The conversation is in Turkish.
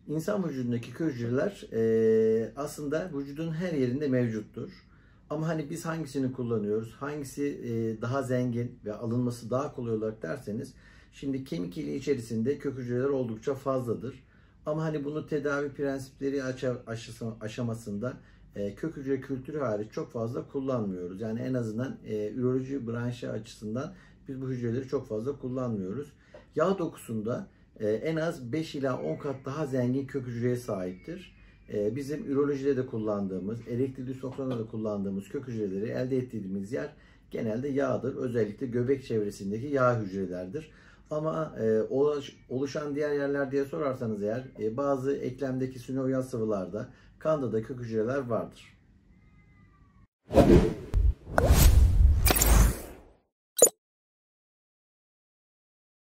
İnsan vücudundaki kök hücreler aslında vücudun her yerinde mevcuttur. Ama hani biz hangisini kullanıyoruz, hangisi daha zengin ve alınması daha kolay olarak derseniz, şimdi kemik iliği içerisinde kök hücreler oldukça fazladır. Ama hani bunu tedavi prensipleri aşamasında kök hücre kültürü hariç çok fazla kullanmıyoruz. Yani en azından üroloji branşı açısından biz bu hücreleri çok fazla kullanmıyoruz. Yağ dokusunda en az 5 ila 10 kat daha zengin kök hücreye sahiptir. Bizim ürolojide de kullandığımız, elektrikli sofrada da kullandığımız kök hücreleri elde ettiğimiz yer genelde yağdır. Özellikle göbek çevresindeki yağ hücrelerdir. Ama oluşan diğer yerler diye sorarsanız eğer, bazı eklemdeki sinovyal sıvılarda, kanda da kök hücreler vardır.